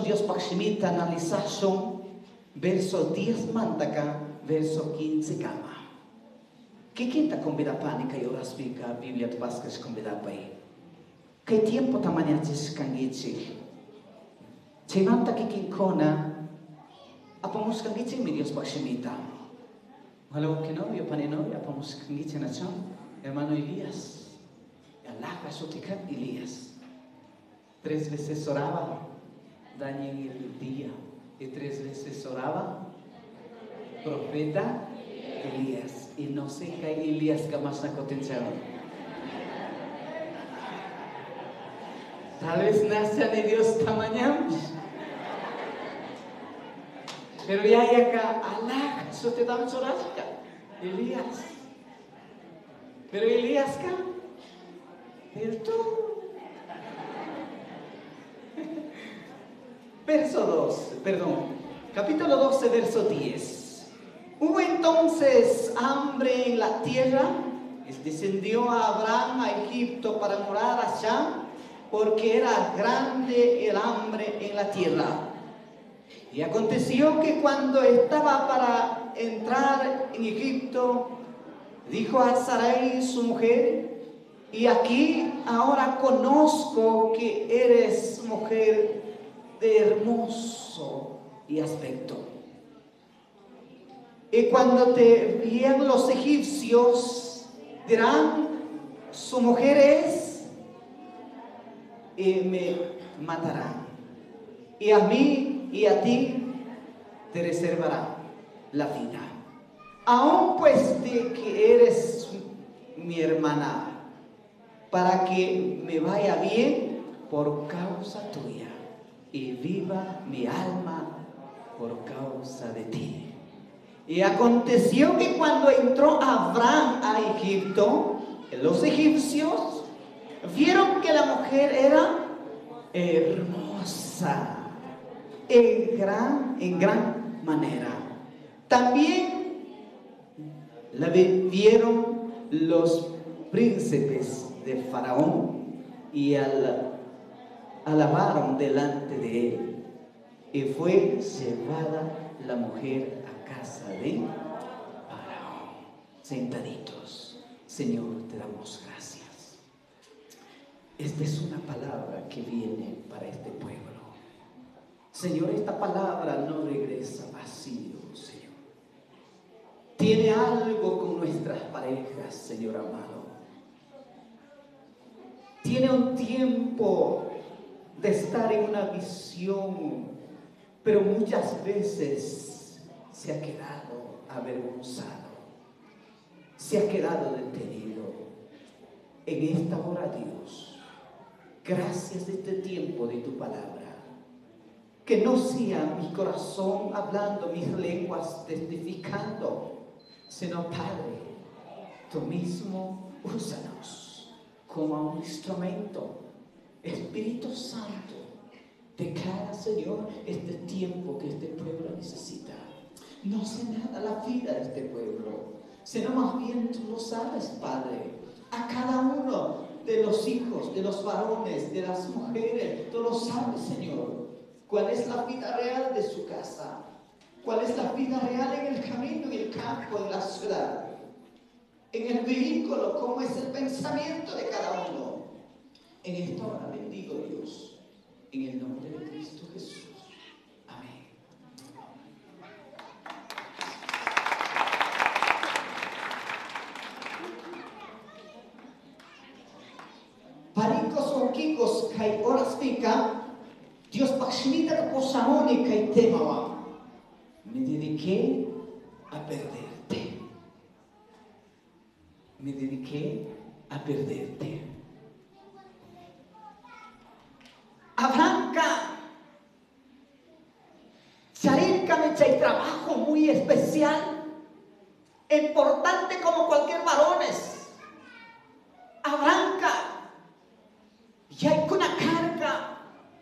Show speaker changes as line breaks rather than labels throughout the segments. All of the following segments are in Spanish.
Dios pakshimita analización verso 10 mantaka verso 15 kama. Kikinta convida pánica y horas pica Biblia tu vascas convida pai. Que tiempo tamanya tis kangichi. Chimanta kikinkona apamus kangichi mi Dios pakshimita. Halo kinovio panenovio apamus kangichi nachon hermano Elías. Allah kasutikam Elías. 3 veces oraba Daniel el día y 3 veces oraba profeta Elías y no sé qué Elías que más acontecieron. Tal vez nace de Dios tamaño, pero ya acá Allah eso te da chorasca Elías, pero Elías acá el todo. Capítulo 12, verso 10. Hubo entonces hambre en la tierra, y descendió a Abraham a Egipto para morar allá, porque era grande el hambre en la tierra. Y aconteció que cuando estaba para entrar en Egipto, dijo a Sarai su mujer: y aquí ahora conozco que eres mujer de hermoso y aspecto. Y cuando te vean los egipcios, dirán: su mujer es, y me matarán. Y a mí y a ti te reservará la vida. Aún pues de que eres mi hermana, para que me vaya bien por causa tuya y viva mi alma por causa de ti. Y aconteció que cuando entró Abraham a Egipto, los egipcios vieron que la mujer era hermosa en gran manera. También la vieron los príncipes de Faraón y alabaron delante de él. Y fue llevada la mujer a casa de Faraón. Sentaditos. Señor, te damos gracias. Esta es una palabra que viene para este pueblo. Señor, esta palabra no regresa vacío, Señor. Tiene algo con nuestras parejas, Señor amado. Tiene un tiempo de estar en una visión, pero muchas veces se ha quedado avergonzado, se ha quedado detenido. En esta hora, Dios, gracias de este tiempo de tu palabra, que no sea mi corazón hablando, mis lenguas testificando, sino Padre, tú mismo úsanos como un instrumento. Espíritu Santo, de cada Señor este tiempo que este pueblo necesita. No sé nada la vida de este pueblo, sino más bien tú lo sabes, Padre. A cada uno de los hijos, de los varones, de las mujeres, tú lo sabes, Señor. ¿Cuál es la vida real de su casa? ¿Cuál es la vida real en el camino, en el campo, en la ciudad? En el vehículo, ¿cómo es el pensamiento de cada uno? En esta hora bendigo, Dios, en el nombre de Cristo Jesús. Amén. Paricos o kikos kai horas pica, Dios pakshmita ka posamoni kai temawa. Me dediqué a perderte. Me dediqué a perderte. Abranca, Charíncame hay trabajo muy especial, importante como cualquier varones. Abranca, y hay una carga,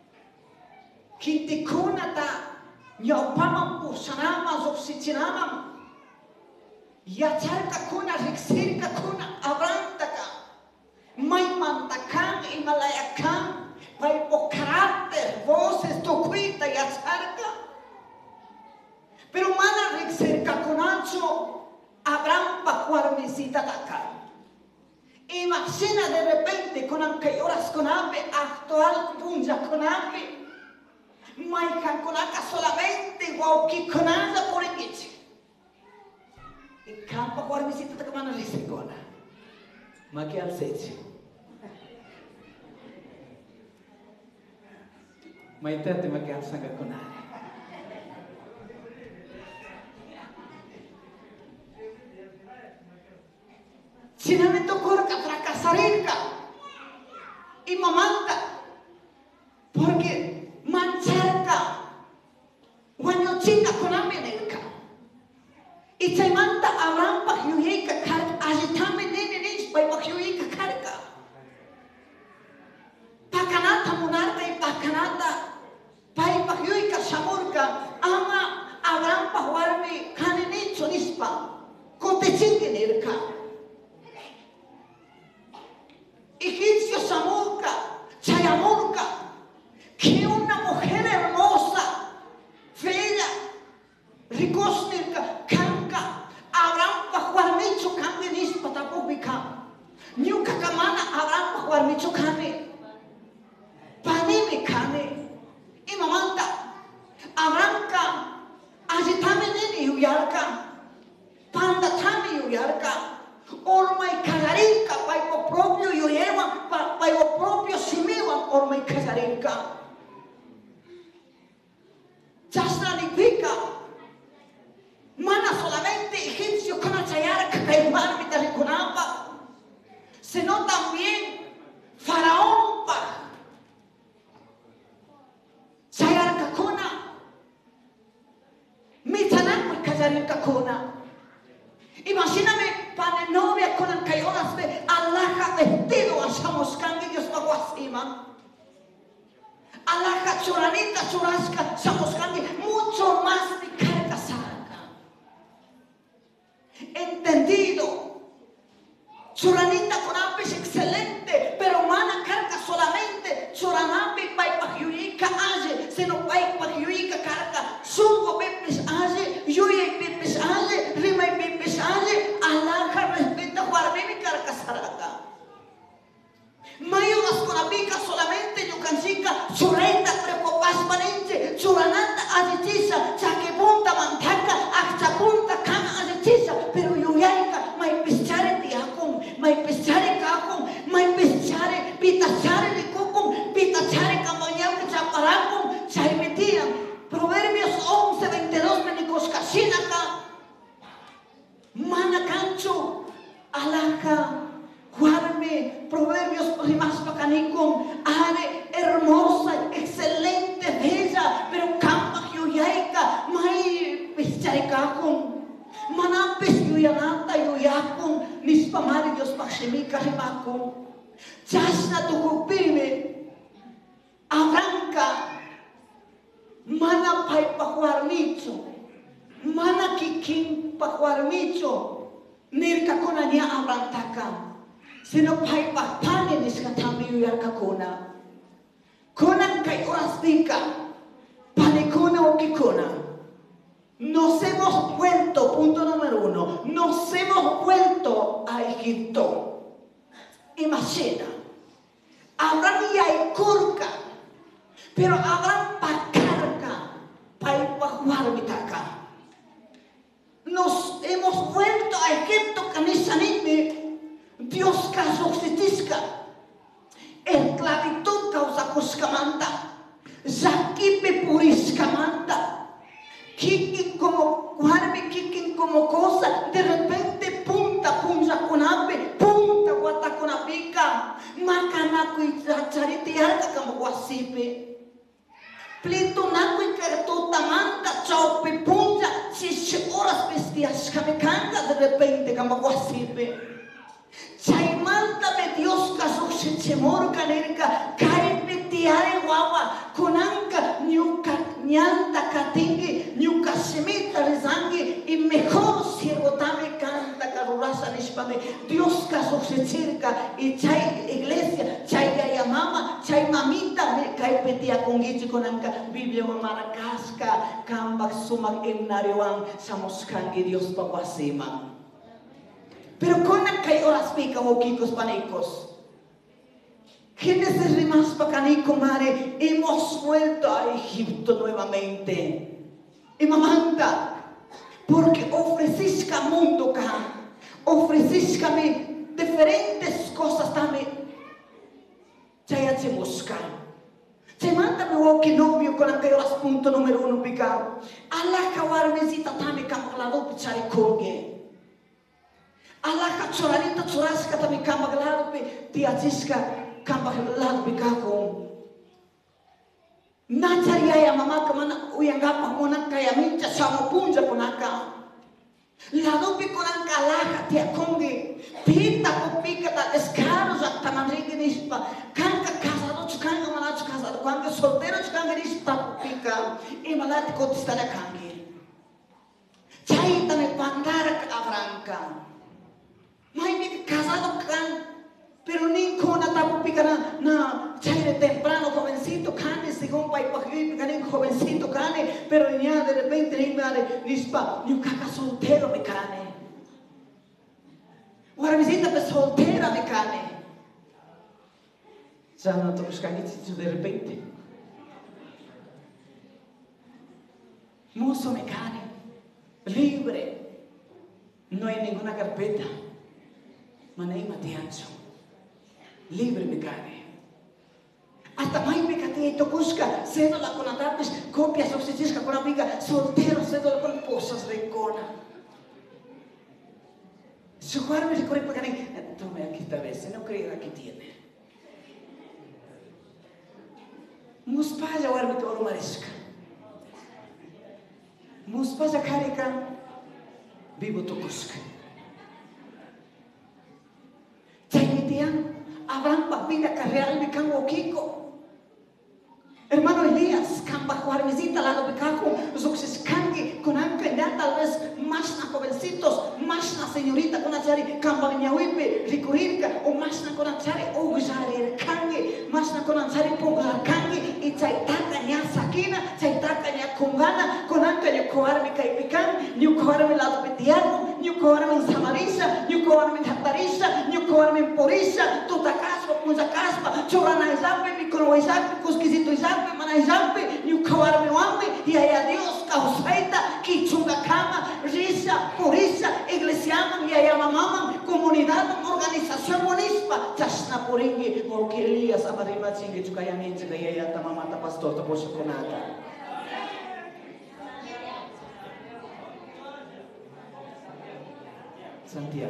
Kintikunata, Nyopamam Pusanamas, Oxichinamam, Yacharka kuna, Rixirka kuna, Abrantaka, Maimantakan, Himalayakan. Vai por caráter, voces, tu cuita e
Arampa Guarmisita Taka. Imagina de repente con que horas con ave actual punja con ave. Maikan con acá solamente guauki con asa por el dice. Y campa Guarmisita Taka mana lisicona. Maki al seche.
Maitate maki al sanga con ave.
Si no me tocó fracasar y mamanta, porque mancharka, guaño chica con amenerka, y se manta a rampa yuyeika carga, agitame nene nis, pa yuyeika carga, pacanata monarca y pacanata, pa yuyeika shamurka, ama a rampa huarme canenicho nispa, cotechingenerka. Egipcio Samuca, Chayamurca, que una mujer hermosa, bella, ricosnerca, canca, Abraham Pajuarmicho Kane Nispa Tapubika, Nyuka Kamana Abraham Pajuarmicho Kane, Panime Kane, y mamanta, Abraham Agitame Nini Uyarka, Panda Tami Uyarka. Ormai casarinca, paipo propio yo lleva, paipo propio simiwa, ormai casarinca. Chasna significa, mana solamente egipcio con achayar caimán mitariconapa, sino también faraón pa. Chayar kakona, mitanak casarinca kakona. Imagíname para novia con el cayolas de alaja vestido a Samoskangi Dios pago asima. Alaja choranita churasca Samoskangi mucho más de carga saca. Entendido. Choranita con apes excelente, pero mana carga solamente. Choranambi pai pahyuika aje, seno pai pahyuika carga. Sungo pepes aje, yuye pepes aje, rima pepes aje, alaja respeta guarmemi carga saraka. Mayugas con apica solamente yukanchika, chureta preocupas panente, churanata ajitisa, chaquepunta mantaca, akchapunta kama ajitisa, pero yuyaika, may pischare tiakong, may pischare kakong, may pischare, pitachare likukong, pitachare kamanyang kachaparakong, chay metian. Proverbios 11:22 menikos kasinaka, manakancho, alaka. Guarme, Proverbios rimas pacanicum, are hermosa, excelente, bella, pero campa yuyaica, mai pischaricacum, manapis yuyanata yuyacum, nispamari Dios pachemica rimacum, chasna tu cupime, arranca, mana pai pajuarmicho, mana kikin pajuarmicho, nirka konania abrantaka. Sino pai patane niskatami uyar kakona. Konan kai orastika. Panikona o kikona. Nos hemos vuelto, punto número 1. Nos hemos vuelto a Egipto. Imagina. Abraham y Aikurka. Pero Abraham pakarka. Pai pajuar mitaka. Nos hemos vuelto a Egipto kanisanime. Dios casuxitisca, esclavitud causa cuscamanta, zaquipe puriscamanta, kikin como guarme, kikin como cosa, de repente punta con ave, punta guata con apica, macanaco y charite alta como guasipe. Plito naco y cartota manta, chaupe punta, si horas bestias camecanga de repente como guasipe. Chaimantame Dios kasuxe chemor kanerka kaipe tiare guava kunanka nyuka nyanta katingi nyuka semita rezangi y mejor siervo tame canta karurasa nishpame Dios kasuxe cerca y chay iglesia chay yayamama chay mamita me kaipe tia kongichi kunanka Biblia marakaska kambak sumak emnariwan samoskangi Dios pakwasima. Pero con kay oras pica o kikos panicos. ¿Quiénes es más pacanico, madre? Hemos vuelto a Egipto nuevamente. Y mamanta, porque ofreciste al mundo acá, ofreciste diferentes cosas también. Ya te buscan. Te manda mi que novio con aquel punto número 1 picado. Allah kawar visita también cambalado pichari colgue. Allah kachoralita churasca también cambalado piatisca cambalado picaco. Nacharia ya mama kamana uyangapa mona kaya mincha sama punja konaka. Lado pi konang kalaka tia kongi pita ko pika ta escaro za tamanrigi nispa kanka casado chukanga mana chukasado kanka soltero chukanga nispa pika e malati ko tistara kangi chai tame pandara ka avranka mai mi casado kan pero ni kona tapu pika na chai de temprano jovencito kane según pai paji kane jovencito kane pero ya de repente ni madre nispa ni un caca soltero me kane una visita pe soltera me kane ya no toques canito de repente mozo me kane libre no hay ninguna carpeta manei matiancho libre me kane hasta mai pecate to busca cédula con adaptes copias oxidisca con amiga soltero cédula con posas recona su guarda me recorre para tome aquí esta vez no creo que tiene muspaya guarda me toro marisca muspaya carica vivo to busca Chaimitian Abraham papina carrera y becamo Kiko. Hermano Elías, camba jugar visita lado becajo, los oxes cangue con anca ya tal vez más na jovencitos, más na señorita con achari camba ñahuipe, ricurirca o más na con achari o gusari cangue, más na con achari pongar cangue y chaitaka ña sakina, chaitaka ña kungana, con anca ña coarme caipican, ña coarme lado betiago, ña coarme en samarisa, ña coarme en jatarisa, ña coarme en porisa, tuta caspa, punza caspa, chorana izampe, micro izampe, cusquisito izampe, mana izampe, ni ukawarme wampe, y allá Dios causaita, kichunga kama, risa, purisa, iglesiaman, y allá mamaman, comunidad, organización monispa, chasna poringi, o que Elías amarima chingue chukayamente, y allá tamamata pastor, taposho konata. Santiago,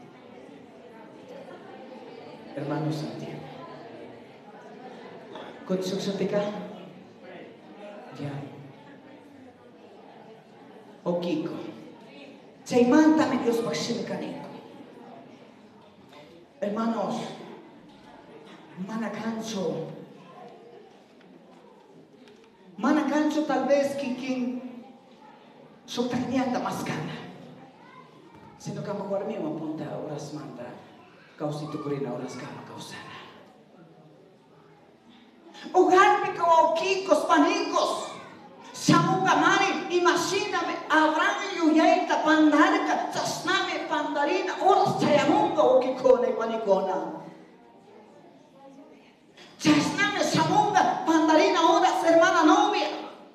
hermano Santiago, construcción de acá, ya, o Kiko, chaimantame Dios mecánico, hermanos, manacancho tal vez quien sotañanda más gana. Sino que me guardé una punta horas manda, causito curina horas cama causana. Hogar pica o kikos panicos, samunga mari, imagíname, Abraham y Uyaita pandarca, chasname pandarina, horas chayamunga o kikona y panicona. Chasname samunga, pandarina, horas hermana novia.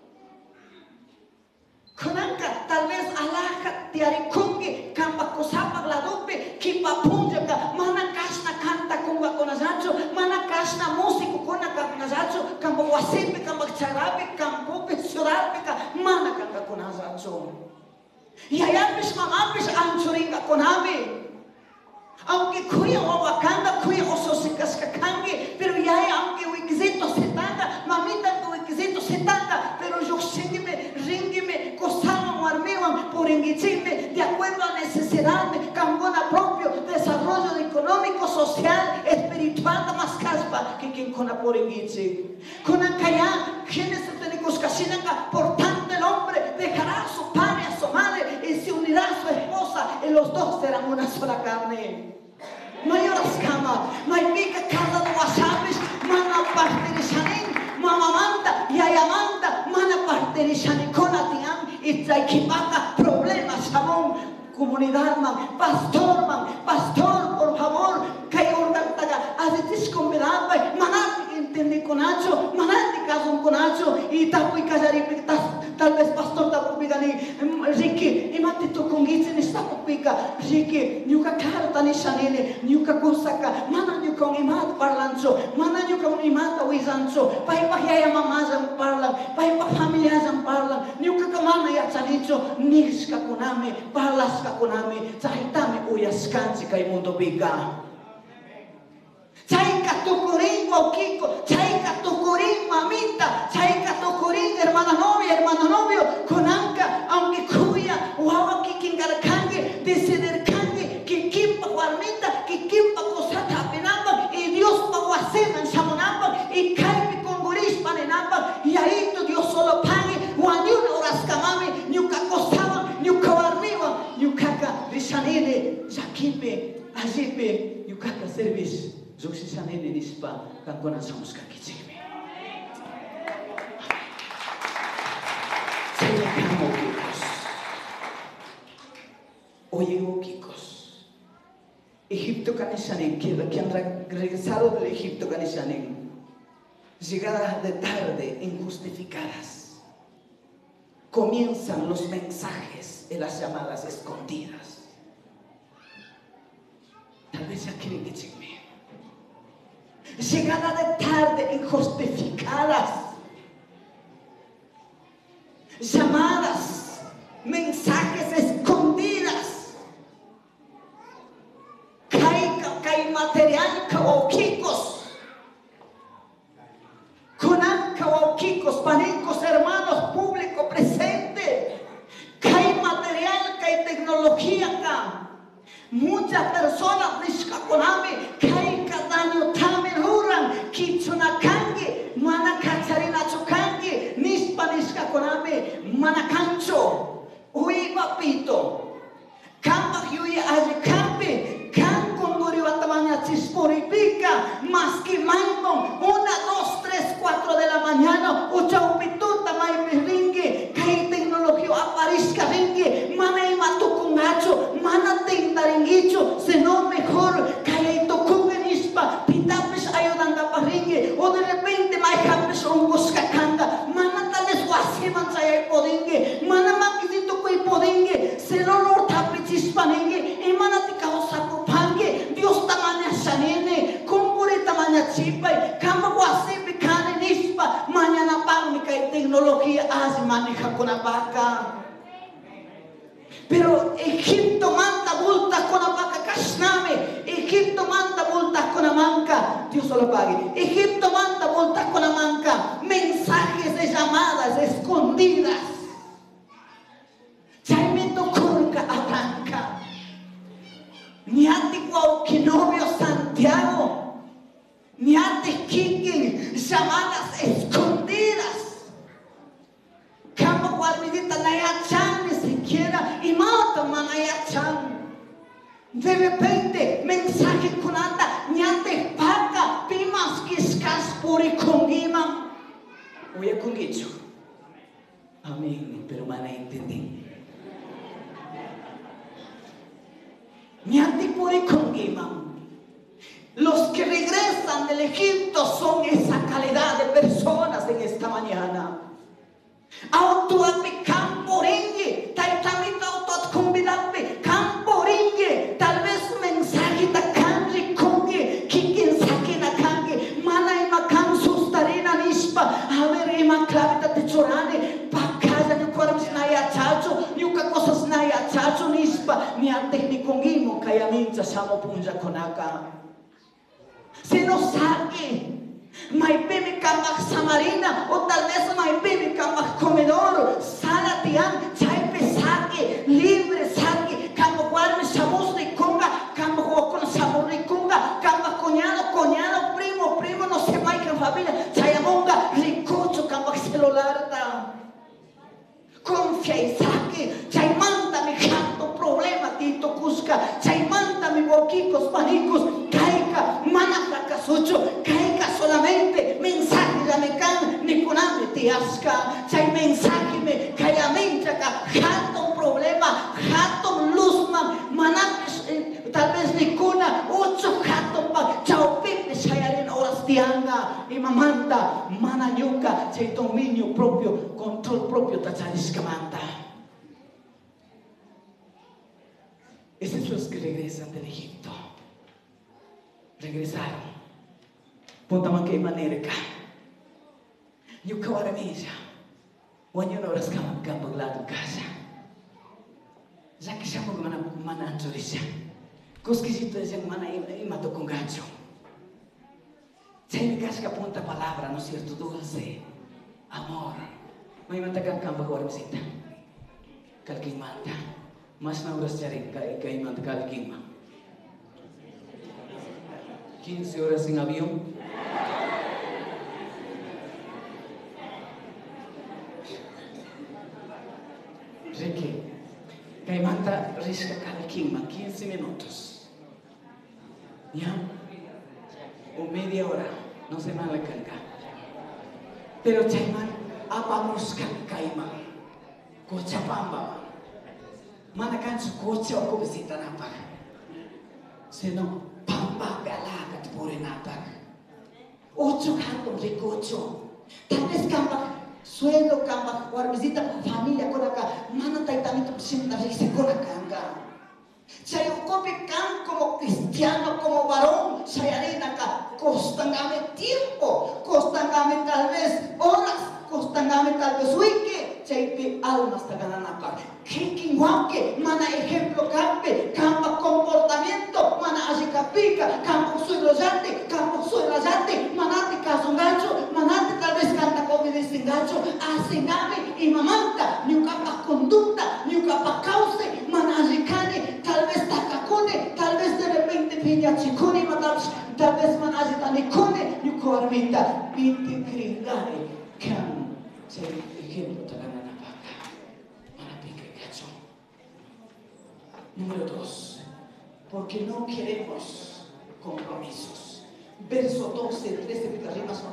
Konanka tal vez alaja tiarikungi kamba kosapa gladupe kipa punjaka mana kasna canta kunga konazacho mana kasna músico kona konazacho kamba wasipe kamba charape kampope surape ka mana kanga konazacho yayapis mamapis anchuringa konabe aunque cuya o wakanda cuya o sosikas kakangi pero yaya aunque wikizito setanga mamita tu wikizito setanga pero yo ringime cosama muarmewan por enguichime de acuerdo a necesidad cambona propio desarrollo económico social espiritual más caspa que quien cona por enguiche con ancaya quienes se tienen coscasinanga por tanto el hombre dejará a su padre a su madre y se unirá a su esposa y los dos serán una sola carne. Mayoras kama, may pica cada de wasabis, mana parterisanin, mamamanta, yayamanta, mana parterisanin konatiam, itzay kipaka problemas sabon, comunidad man, pastor, por favor, kay organ taga, asitis convidad, manati entende con Nacho, manati caso con Nacho, y tapoy casari tal vez pastor tapo bigani, Ricky, imati to con gitsin tapo pica, Ricky, nyuka karta ni sanene, nyuka kusaka, mana nyuka imat parlancho, mana nyuka imat wizancho, pai pahaya mamazam parlan, pai pa familiazam parlan, nyuka kamana ya chanicho, niska kuname, parlas ka kuname, zahitame uyas kansi kay mundo biga. Chay katukurin Kiko, chay katukurin mamita, chay katukurin hermana novio, konanka, aunque kuya, wawa kikingarkange, decidirkange, kikimpa warmita, kikimpa kosata penamba, y Dios paguaseman shamonamba, y kaipi konguris panenamba, y ahí tu Dios solo pague, wanyuna oraskamame, nyuka kosaba, nyuka warmiwa, nyukaka rishanene, yakipe, ajipe, nyukaka service. Zuksi sanene nispa kangkona samuska kichime. Saya kamu kikos. Oye kikos. Egipto canisanen, que han regresado del Egipto canisanen, llegadas de tarde injustificadas, comienzan los mensajes en las llamadas escondidas. Tal vez ya quieren que chisme. Llegada de tarde injustificadas, llamadas, mensajes escondidas, kai material kawakikos, kunan kawakikos, panicos, hermanos, público presente, kai material, kai tecnología ka. Muchas personas nishkakoname, kai daño tamen huran, kichuna kange, mana kacharina chukange, nispa nishkakoname, mana kancho, ui papito, kamba hyuye ajikampe, kan konduri watamanya chisporipica, más que maimon, 1, 2, 3, 4 de la mañana, ucha upituta mai ringe, kai tecnología aparezca ringe, mana imatu kungacho, mana tindaringicho, sino mejor, kai tokunganispa, pitapes ayudanga paringe, o de repente mai kapes ungos kakanga, mana tales wasiman saya podinge, mana makisito koi podinge, sino lor tapechis paninge, y mana tikausaku pange, Dios tamanya sanene, kumpuri tamanya chipay, kama wasipi kane nispa, mañana pang kai tecnología así maneja con la vaca. Pero Egipto manda multas con la vaca kashname, Egipto manda multas con la manca, Dios solo pague. Egipto manda multas con la manca, mensajes de llamadas escondidas. Chaimento kurka arranca. Ni antiguo que novio Santiago, ni antes kikin llamadas escondidas. Kama guarmidita nayachan ni siquiera y mata manayachan. De repente mensaje kunanda ni antes paga pimas kiskas puri kongima. Uya kungicho. Amén, pero mana entendí. Niati puri kongima. Los que regresan del Egipto son esa calidad de personas en esta mañana. Autoapi camporinge, taitamita autot convidape, camporinge, tal vez mensaje ta kanji konge, kikin sakina kange, mana ima kan sustarina nispa, a ver ima clavita te chorane, pa casa ni kwaram snaya chacho, yuka cosas snaya chacho nispa, ni antes ni kongimo kaya mincha samo punja konaka. Se no sabe. May baby kambak samarina o tal vez may baby kambak comedor sala tiang chai pesake libre sake kambak warme sabos de conga kambak wakon sabor de conga kambak coñado primo no se may kan familia chai amonga ricocho kambak celular ta confia y saque chai manda mi canto problema tito cusca chai manda mi boquicos panicos caica mana fracasucho caica solamente mensaje ya me can ni kuname tiasca chay mensaje me kaya minchaka hato problema hato luzma chay dominio propio, control propio tacharis kamanta. Esos son los que regresan del Egipto. Regresaron. Puntaman que manera ka. Yung kawaramisa. Wanyo na oras ka magkapaglado casa. Zaki siya mana anjuri siya. Kuskisito siya mana imato kong gacho. Saya dikasih punta palabra, ¿no es cierto? Dulce, amor. May matagang kang pag-waramsita. Kalkimanta. Mas na oras siya rin kay manta kalkima. 15 horas en avión. Ricky, kay manta risca kalkima 15 minutos. ¿Ya? O media hora, no se me la carga. Pero chayman, apamos kaima, Cochabamba. Manakan su coche o visita napak. Sino pamba galaga pure napak. 8 cantos ricocho. Tal vez campak sueldo campak war visita familia konaka. Mana taitanito simta se konaka. Saya kopi kan como cristiano, como varón, saya harina ka costangame tiempo, costangame tal vez horas, costangame tal vez wiki, saya pi almas tagananapa. Kiking wake, mana ejemplo campe, campa comportamiento, mana asikapica, campo soy rosante, manate caso gacho, manate tal vez canta como dicen gacho, asengame y mamanta, ni capa conducta, ni capa cause, mana asicane, tal vez takakone, tal vez de repente piña chicone, tal vez mana asitanicone, ni coarmita, pinti cringare, can, se ejemplo taganana. Número 2, porque no queremos compromisos. Verso 12, 13, picarrimas,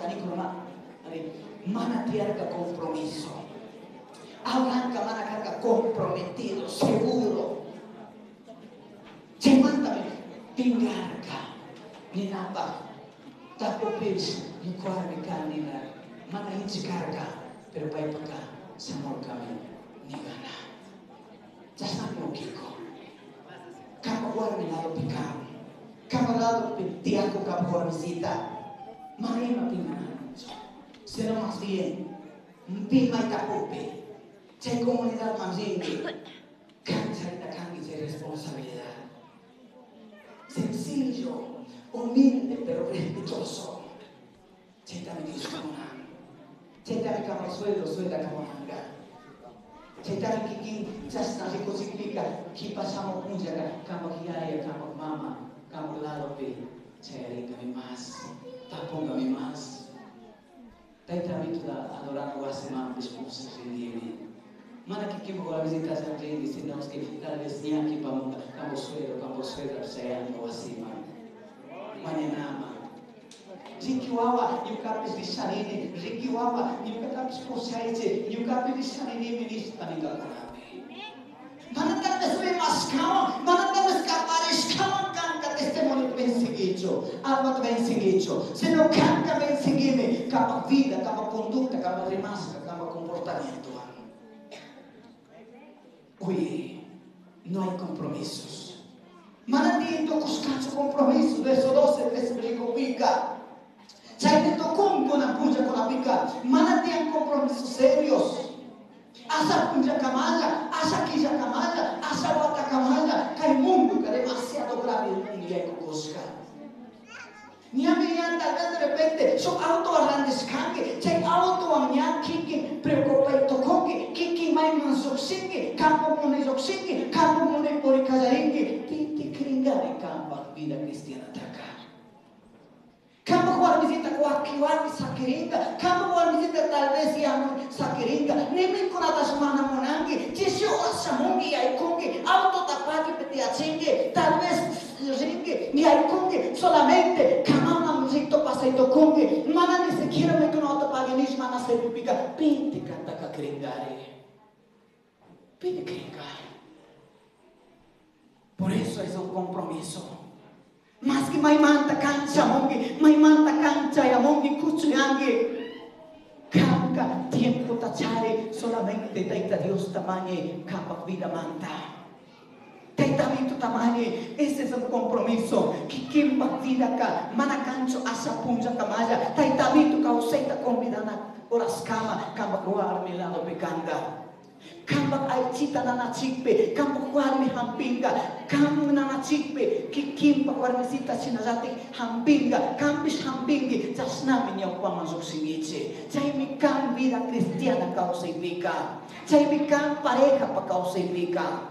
mana tiarca compromiso. Hablanca, mana carga comprometido, seguro. Chemántame, pingarca, ni napa, tapo pis, ni cuarmica, ni nada. Mana hinchi carga, pero para acá, samor kami, ni gana. Ya está no kiko. Kamu warmi lado pikam, kamu lado tiago kamu warmisita, marima pingan, será más bien, pima itapupi, chay comunidad más bien, cancha cangi chay responsabilidad, sencillo, humilde pero respetuoso, chay también disfrutan, chay también kamu suelda kamu hanga. Cetare kikin jasna rico significa ki pasamos punja kama kiaya kama mama kama lado pe chere kami mas tapong kami mas tay tabi tuda adorando wasema bisposa sendiri mana kikin bola visita sa gente diciendo que tal vez ni aquí pamunga kama suero saya no wasema manenama Rikiwawa, yung kapis di sarili, Rikiwawa, yung katapis po sa ite, yung kapis di sarili, minis panigal ko namin. Manatang na sabi maskama, manatang na kaparis kamang kan ka testimonio bensigicho, almat bensigicho, sino kan ka bensigime, kapag vida, kapag conducta, kapag rimasca, kapag comportamiento. Uy, no hay compromisos. Manatito kuskancho compromisos, verso 12, versículo 5. Chay te tocó con la puya con la pica, mana tienen compromisos serios. Asa puya camalla, asa quilla camalla, asa bata camalla, que el mundo que demasiado grave el mundo y hay cosca. Ni a mí tal vez de repente son auto arrandescangue, chay auto amñan kiki preocupa y tocongue, kiki mai manzoxingue, campo mone zoxingue, campo mone por callaringue, titi cringare campa vida cristiana taca. Kamu war visita kuakiwaki sakiringa, kamu war visita tal vez yang sakiringa, nemi kunata semana monangi, tisio asamungi aikungi, auto tapaki peti achingi, tal vez ringi, ni aikungi, solamente kamama musito pasaito kungi, mana ni siquiera me kunata paginish mana se pipica, pinti kanta kakringare, pinti kringare. Por eso es un compromiso. Mas que mai manta cancha mongi, mai manta cancha ya mongi kuchu yangi, kanka tiempo tachare solamente taita Dios tamañe campak vida manta. Taita mito tamañe, ese es un compromiso. Kikimpak vida ka, manakancho asa punja kamaya. Taita mito ka usaita convidana oras kama, campak warmi lado pekanda. Kambak ay cita na nachikpe, kambak warmi hampinga, kam na nachikpe, kikimpak warmi sita sinazatik hampinga, kampis hampingi, jas namin yung pamasok singiche. Chay mikang vida kristiana kau saibika, chay mikang pareja pa kau saibika.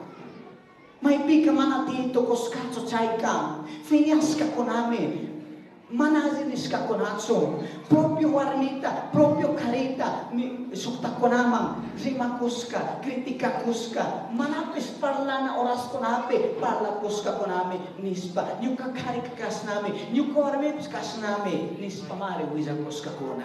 May pika manatito koskatso chay kam, finias ka konami, manazinis ka konatso, proprio warnita, proprio karita, sukta konamang, rimakuska, kritika kuska, manapis parla na oras konape, parla kuska konami, nispa, nyuka karik kas nami, nyuka warmipis kas nami, nispa mari wiza kuska kona.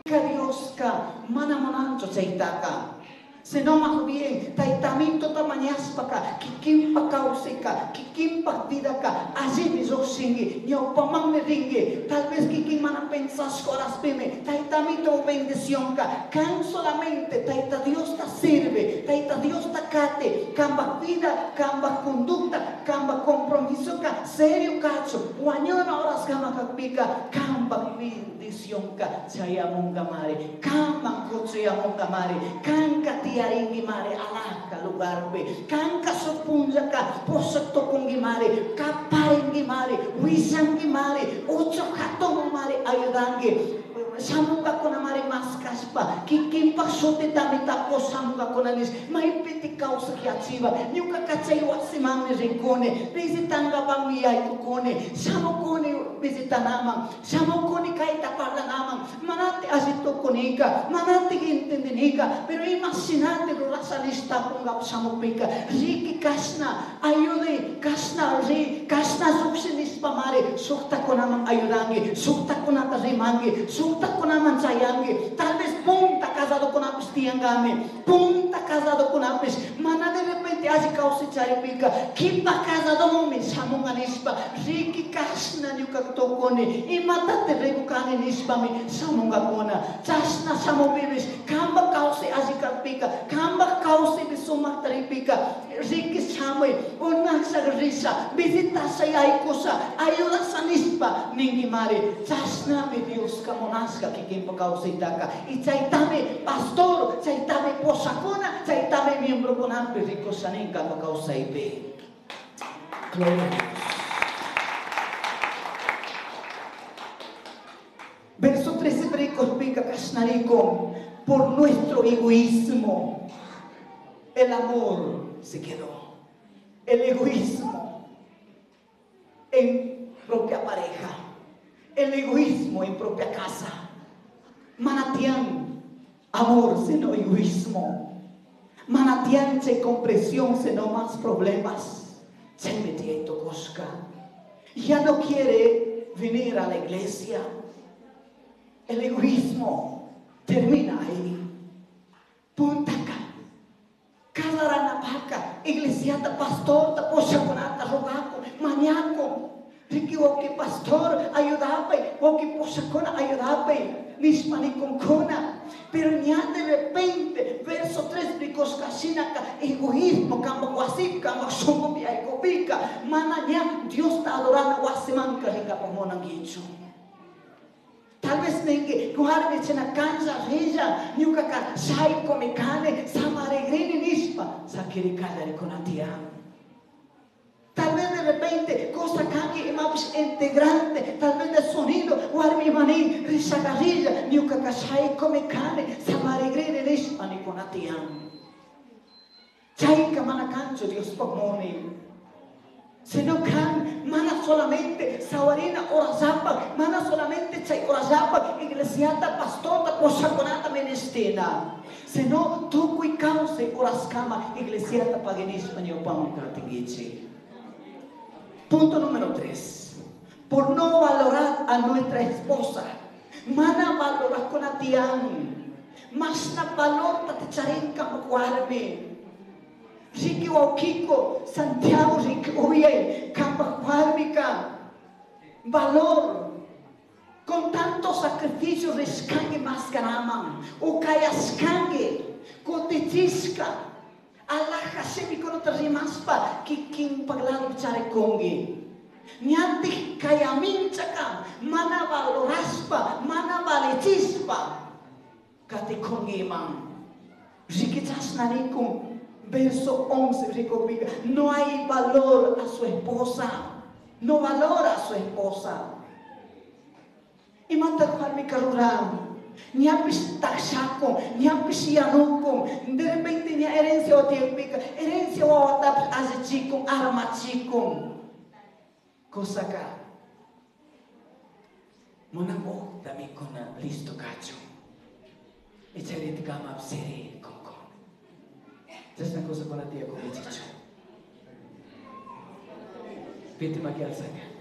Dios ka, mana manancho cayta ka. Se no más bien, taitamito tamanyas paka, kikimpa kausika, kikimpa vida ka, así mismo singi, ni opamang ringi, tal vez kikimana pensas coras pime, taitamito bendición ka, can solamente taita Dios ta sirve, taita Dios ta cate, camba vida, camba conducta, camba compromiso ka, serio cacho, guañona horas camba kapika, camba bendición ka, saya mongamare, camba coche ya mongamare, canca aring gimare alah ka lugar be kan ka supunja ka posat to kong gimare kaparing gimare wisang gimare ocho katong mare ayudange samuka ko na mare maskas pa kikimpak sote tamita ko samuka ko na nis may pitikaw sa kiatsiba yung kakachaywa si mami rinkone visitanga bang miyay kukone samukone visita namang samukone kahit aparla namang manati asito kunika manati intindinika pero imasinate ko rasa lista kung gap samupika riki kasna ayude kasna ri kasna suksinis pamare sukta ko namang ayudangi sukta ko nata rimangi sukta ko naman sayangi tal vez punta casado con apis tiangame punta casado con apis mana de repente así causa charipika kipa casado mo min samungan ispa riki kasna nyuka tokone imata te rebukane nispa mi samunga kona chasna samobibis kamba causa así kapika kamba causa bisumak taripika riki samwe unang sa risa visita sa yaikusa ayuda sa nispa ningi mare chasna mi Dios kamonas kikimpa kausita ka itsaitame pastor itsaitame posakona itsaitame miembro con amplio rico sanin ka kausaipe gloria. Verso 13 bricos pica casnarico por nuestro egoísmo el amor se quedó el egoísmo en propia pareja el egoísmo en propia casa. Manatian, amor, sino egoísmo. Manatian, che compresión, sino más problemas. Se metiendo cosca. Ya no quiere venir a la iglesia. El egoísmo termina ahí. Puntaca. Cada rana paca. Iglesia, pastor, posaconata, rogaco, mañaco. Riki woki pastor ayudape, woki posakona ayudape, nismani konkona. Pero ya de repente, verso 3, rikos kasinaka, egoísmo, kamba wasip, kamba songo biay kopika. Mana ya, Dios está adorando wasimanka rika pamonang gichu. Tal vez nenge, kuharme chena kansa reja, nyukaka sai komikane, samaregrini nispa, sakirikada rikonatiam. Tal vez de repente, cosa que más integrante, tal vez de sonido, guarmi mani, risagarilla, niukakashai come cane, samaregrene nishmani konatiam. Chaika manakancho Dios pomoni. Se no can, mana solamente, sawarina orazapa, mana solamente chay orazapa, iglesiata, pastora, posaconata menestina. Se no, tu cui cause oraskama, iglesiata paganismo ni opam katingichi. Punto número 3. Por no valorar a nuestra esposa. Mana valorar con atian. Mas na valor tatecharinka makuarme. Riki Waukiko, Santiago Riki Oye, Kampakuarmika. Valor. con tanto sacrificio rescangue más ganamang, o kayascangue, kotitisca, Allah kasih mikro terimas pa, kiking paglalu cari kongi. Nyanti kaya mincaka, mana valoraspa, mana valecispa, kati kongi mang. Rikitas nanikum, verso 11, ricopica, no hay valor a su esposa, no valora a su esposa. Y mata cual mi caruram. Niapis taksako, niapis yanukum, de repente ni herencia o tiempica, herencia o atap azichikum, armachikum. Kosaka. Monamo dami kona listo kacho. Echari tikama abseri koko. Just na cosa kona tia kong ichicho. Piti makialsaka.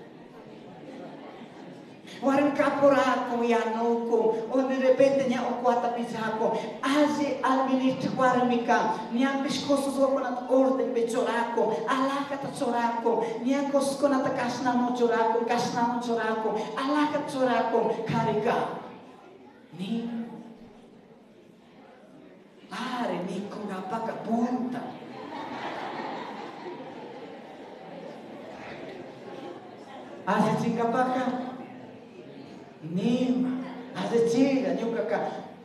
Waran kapurako yanuko, o de repente nya o kuata pisako, aje alministra warmika, nya biskoso konat orden bechorako, alaka ta chorako, nya kos konat kasna mo chorako, alaka chorako karika. Ni are ni kungapaka punta. Aje chingapaka Nima, ada chega, nyukaka,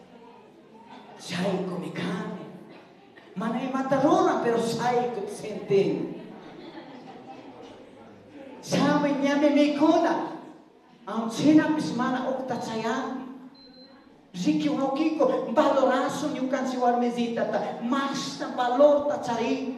saiko mikami. Mana matarona, pero saiko senten. Sama nyame mikona, ang china pismana okta sayang. Ziki wakiko, valoraso nyukan si warmezita ta, mas na valor ta cari.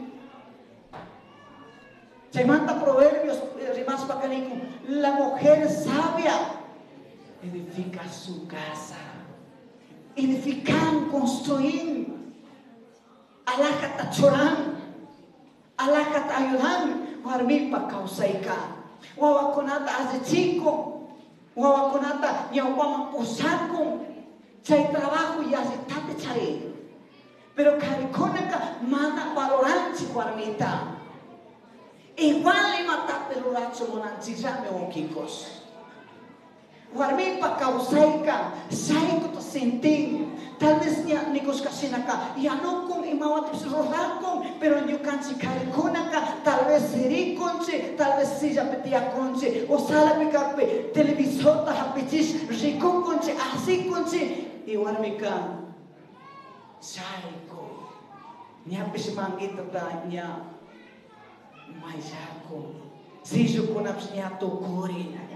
Se manda proverbios, rimas pacanico, la mujer sabia edifica su casa, edifican, construyen, alakata choran, alakata ayudan, warmi pa kausaika, wawakonata azichiko, wawakonata nyawama usako, chay trabajo ya se tate chare, pero cariconaka mana valoranchi warmita, igual imatate luracho monanchi jame onkikos. Warmi pa kausaika, saiko to senting. Tal vez niya nikos kasinaka, yanukong imawat pisrorakong, pero nyukan si karikonaka, tal vez sirikonche, tal vez sija petiakonche, o sala pikape, televisor ta hapichis, rikokonche, asikonche, y warmi ka, saiko, niya pismangita ta niya, maisako, sijo kunaps niya tukuri,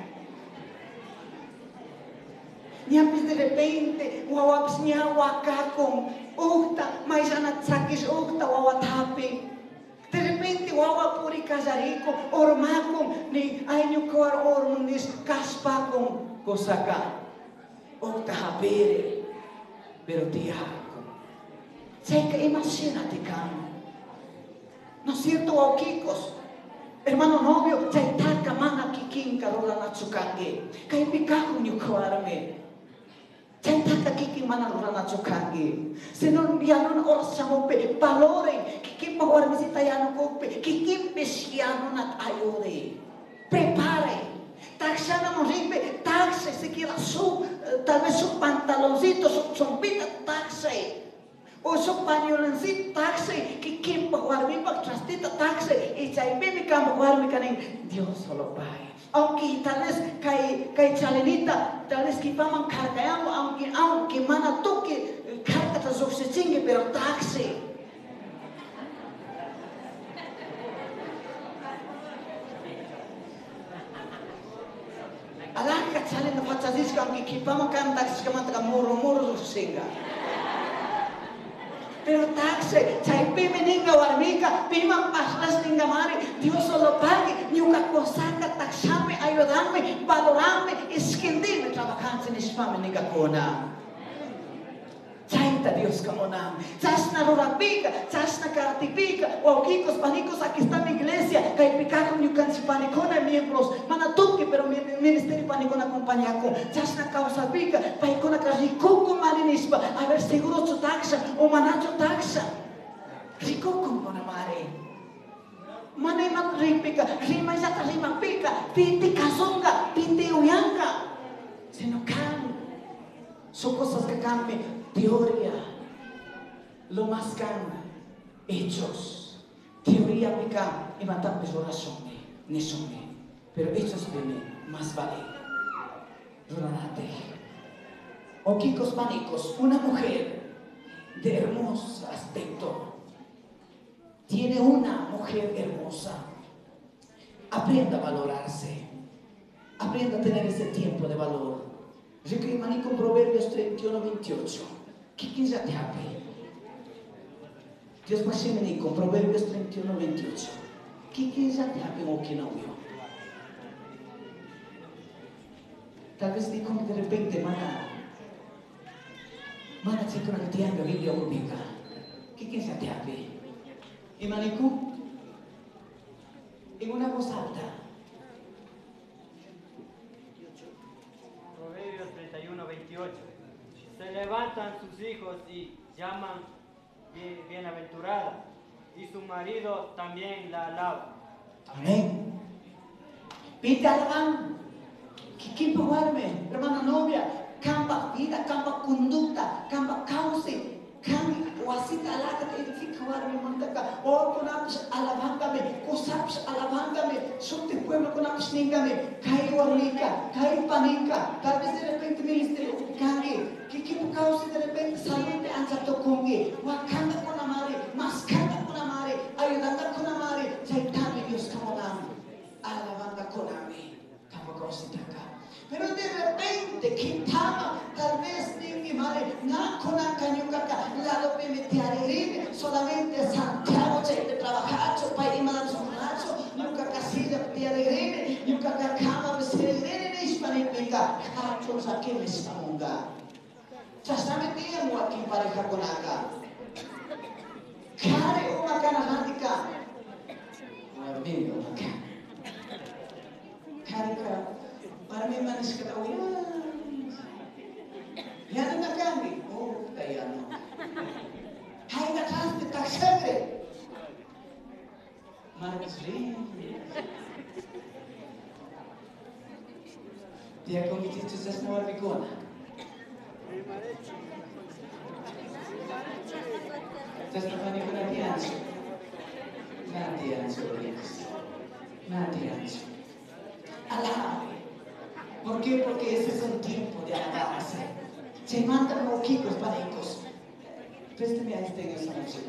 Niapis de repente, wawaps niya wakakong, ukta, may sana tsakis ukta wawatapi. De repente, wawapuri kasariko, ormakong, ni aynyo kawar ormunis kaspakong, kosaka, ukta hapire, pero tiyakong. Seka imagina tikam. ¿No es cierto, waukikos? Hermano novio, chaitaka mana kikin karola na tsukange, kay pikakong nyo kawarame. Chaitaka kiki mana rana chokangi. Senon bianon oras samope valore kiki pawar visita yano kope kiki pesiano nat ayude. Prepare. Taxana moripe taxe se quiera su tal vez su pantaloncito su chompita taxe. O su pañoloncito taxe kiki pawar mi pak trastita taxe y chaipe mi campo pawar mi kaning Dios solo pague. Aunque tal vez kay chalenita, tal vez que paman cargamos, aunque mana toque carga ta se chingue, pero taxi. Alaka chalen na fachazis aunque que paman kan taxi ka manta moro singa. Pero taxe, chaipe meninga warmika, piman paslas ningamari, Dios solo pague, nyuka kosaka taxame, ayudarme, valorarme, esquindirme, trabajar sin espame ninga kona. Chaita Dios kamona, chasna rurapika, chasna karatipika, waukikos, panicos, aquí está mi iglesia, kaipikako nyukan si panicona miembros, manatuki, pero ministerio panicona acompañako, chasna kausapika, paicona karikuko marinispa, a ver seguro su taxa, o manacho taxa, rikuko kona mare. Mana ripika, rima jata rima pika, piti kasonga, piti uyanka. sino can. Son cosas que cambian teoría. Lo más can hechos. Teoría pica y matar oración. Pero hechos vienen más vale. Ronate. O Kikos Panicos, una mujer de hermoso aspecto. Tiene una mujer hermosa. Aprenda a valorarse. Aprenda a tener ese tiempo de valor. Recrimaní con Proverbios 31:28. ¿Qué quieres te hace? Dios pasé con Proverbios 31:28. ¿Qué quieres te hace o que no vio? Tal vez digo de repente, mana chico no te haga Biblia pública. ¿Qué quieres te hace? Y manicú, en una voz alta.
Proverbios 31:28. Se levantan sus hijos y llaman bienaventurada, y su marido también la alaba.
Amén. Pite alaban. ¿Qué probarme? Hermana novia, camba vida, camba conducta, camba causa. O así te alaga, te edifica, mandaca. O con apis alabándame, cosapis alabándame. Sote pueblo con apis níngame. Cae guarlica, cae panica. Tal vez de repente ministerio cangue. ¿Qué causa de repente salud de anzato congue? Wakanda con amare, mascanda con amare, ayudando con amare. Chaitame Dios camonam. Alabanda con amare. Camba causa acá. Pero de repente, quitaba, tal vez, mi madre, no con la cañucaca, la lo permite solamente Santiago, de trabajar, para ir a su macho, nunca casilla, te alegre, nunca cama, me se alegre, ni hispanifica, cachos aquí me esponga. Ya sabe, tengo aquí pareja con acá. Care una canamática. Amigo, acá. Care, para mí manis ka daw yan ang nakami. Oh, kaya no. Hay natas de taxebre. Manis rin. Dia komiti tu sa small bigona. Just na ko na diyanso. Na diyanso. Alabame. ¿Por qué? Porque ese es un tiempo de alabanza. Se mandan moquicos panicos. Préstame a este en esa noche.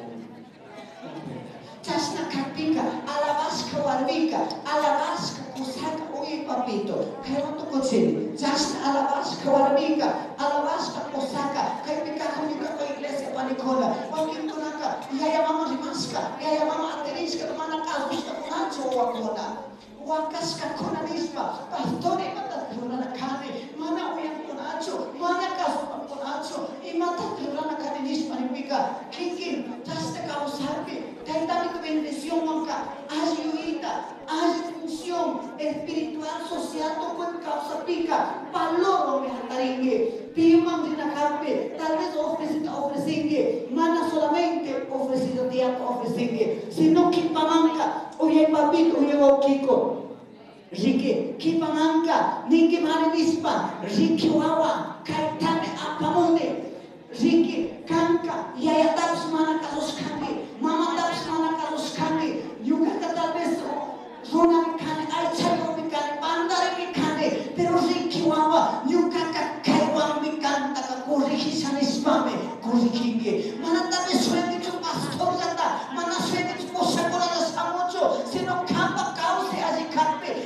Chasna carpica, alabasca barbica, alabasca kusaka, oye papito. Kaya mo to kotsin. Chasna alabasca barbica, alabasca kusaka. Kaya pika ko iglesia panicola. Pagkin ko naka, yaya mama rimaska, yaya mama ateriska, tumana ka, gusto ko nacho wakona. Wakas ka kuna misma, pastore mata turana kane, mana uyang kunacho, mana kaso kunacho, imata turana kane misma nipika, kikin, taste ka usarpe, taitami tu bendición manka, ayuda, hay función espiritual, social, todo en causa pica, valor me hataringue, piman dinakape, tal vez ofrecingue, mana solamente ofrecido día ofrecingue, sino que pamanca, oye papito, oye bauquico. Rike, kipanganka, ninki marinispa, riki wawa, kaitame apamone, riki kanka, yaya taps mana kasos kangi, mama taps mana kasos kangi, yuka tal vez zona mikane, aichayo mikane, bandare mikane, pero riki wawa, yuka kaiwan mikanta ka koriki sanispame, korikinge, mana tal vez suendi tu pastor jata, mana suendi tu posa korana samocho, sino kamba cause ajikarpe,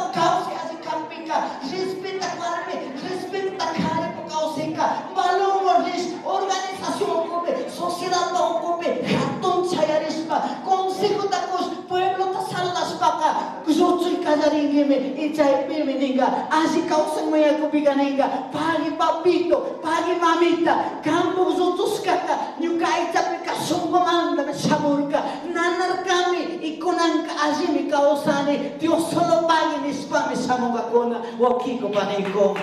respeta karme, respeta kare po kauseka, valor organización ocupe, sociedad ta ocupe, hatun chayarispa, consejo ta kos, pueblo ta salas paka, kusotsu ikajaringe me, ichay pemeninga, aji kausang maya kubiganinga, pagi papito, pagi mamita, kampo kusotsu skaka, nyukai tapi kasungomanda me samurka, nanar kami, ikunang ka aji mi kausani, Dios solo pagi nispa me samuga kona, wakiko paniko.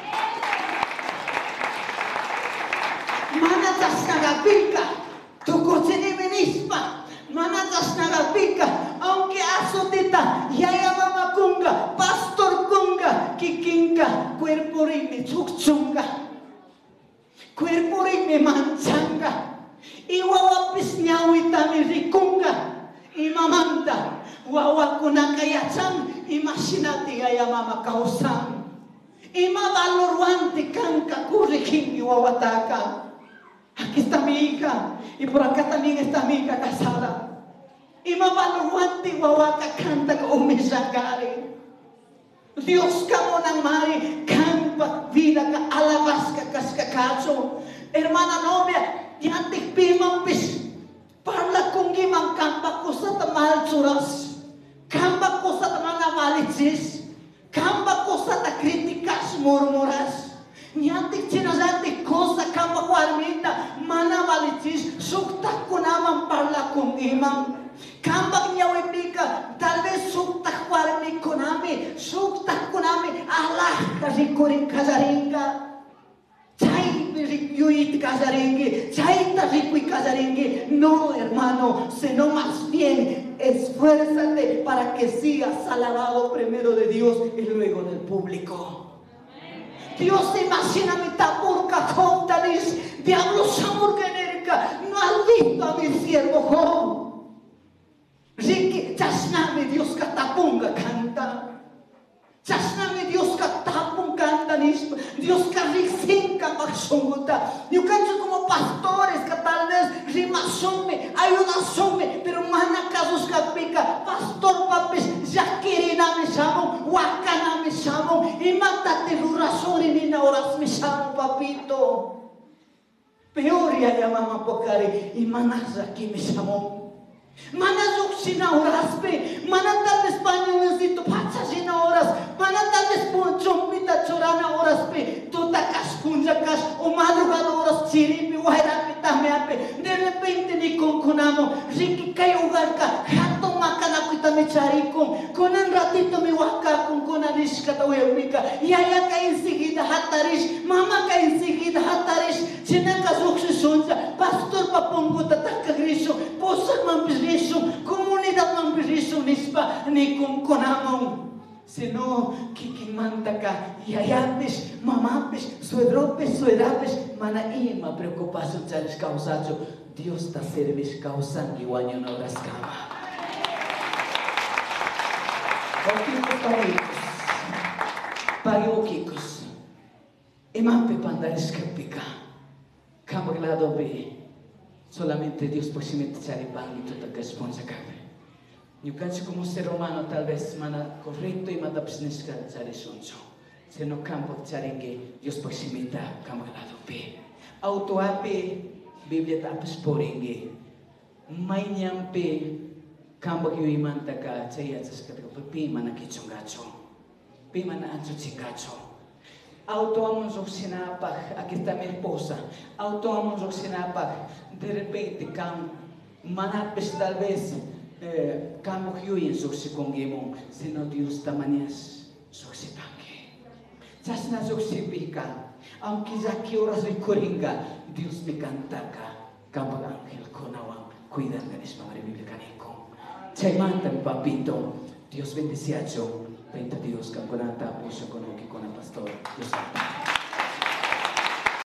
Manatas nagapika, tukutsini menispa, manatas nagapika, aunque azotita, yaya mama kunga, pastor kunga, kiking ka, cuerpo rin may tsuktsung ka. Cuerpo rin may mansang ka. Iwawapis niya witami rikong ka. Imamanta, wawa ko na kayatsang, imasinati kaya mamakausan. Imavalorwante kang kakuriking iwawataka. Akistamika, ipurakatamiga estamika kasara. Imavalorwante wawaka kanta ka umisagari. Dios ka mo nang mari, kang pagvida ka alabas ka kaskakaso. Hermana novia, diantik pimampis. Parla kung gimang kampak ko sa tamal suras. Kampak ko sa tamang avalitsis. Kampak ko sa takritikas murmuras. Niantik sinasantik ko sa kampak ko armita. Mana avalitsis, suktak ko naman parla kung imang. Kambak niya wipika, talvez suktak ko armi ko namin. Suktak ko namin, Allah kasi ko rin kasaringa. Chay yuyit kasaringi, chay tarikuy kasaringi. No, hermano, sino más bien esfuérzate para que sigas alabado primero de Dios y luego del público. Dios se imagina mi tapurca contanis, diablo samurca enerca, no has visto a mi siervo Job. Riki, chasname Dios katapunga canta. Chasname Dios katapung canta nispa. Dios kariksinka magsunguta. Yo canto como pastores que tal vez rimasome, ayudasome, pero mana casos kapika. Pastor papis, yakirina me samong, wakana me samong, imatate rurasori ni na oras me samong papito. Peor ya mama pokari, imanasa ki me samong. Mana sina oras pe, mana tal español dito patsa sina oras, mana tal chompita chorana oras pe, tota punjakas o madrugada oras chiripi waira pitame ape, de repente ni conconamo, riki kay ugar ka, hato makana kita me charikom, konan ratito me waka con anis katawemika, yaya ka enseguida hatarish, mama ka enseguida hatarish, sinaka suksesonja, pastor papongo tataka griso, posak mampirisyo, komunidad mampirisyo nispa ni conconamo. Sino kikimanta ka, yayapis, mamapis, suedropis, suedapis, mana ima preocupación charis causacho, Dios ta servis causan iwanyo na oras kama. Okikos pagikos, pagokikos, imampe pandaris kapika, kamaglado be, solamente Dios posiblemente chari pangito ta responsa kabe. Yo canso como ser humano tal vez mana correcto y mata business ka chari sonso. Se no campo charinge Dios proximita kamalado pe. Auto ape Biblia tapos poringe. May nyampe campo que imanta ka chaya chas ka pe mana kichongacho. Pe mana ancho chingacho. Auto amon sok sinapak, aquí está mi esposa. Auto amon sok sinapak, de repente cam manapes tal vez kamo hyuin suksi kongimong sino Dios tamanias suksi tangi. Sasna suksi pika, aunque zaki oras rikoringa, Dios me cantaka, kamo ángel konawang cuidan ganis mga Biblia kaniko. Chay mantan papito, Dios bendeciacho, benta Dios kamkonata puso konoki kona pastor. Dios